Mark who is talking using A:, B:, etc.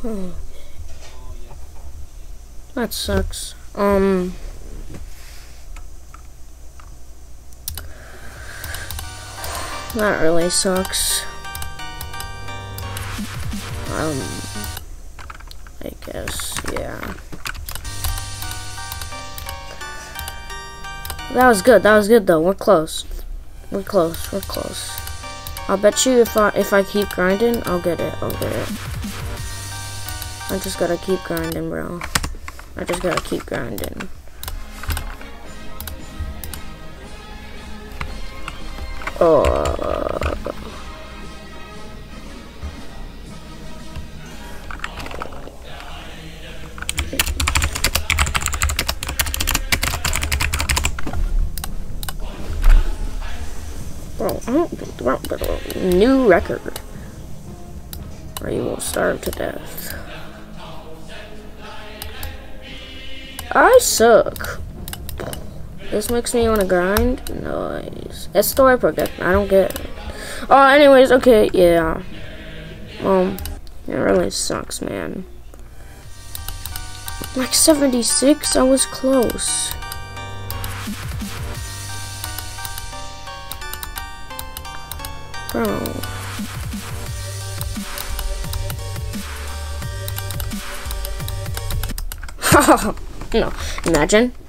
A: That sucks. That really sucks. I guess, yeah. That was good though. We're close. We're close. I'll bet you if I keep grinding, I'll get it. I just gotta keep grinding, bro. I just gotta keep grinding. New record. Or you will starve to death. I suck. This makes me want to grind. Nice. It's the way project. I don't get it. Oh, anyways, okay, yeah. It really sucks, man. Like 76, I was close. Bro. No, imagine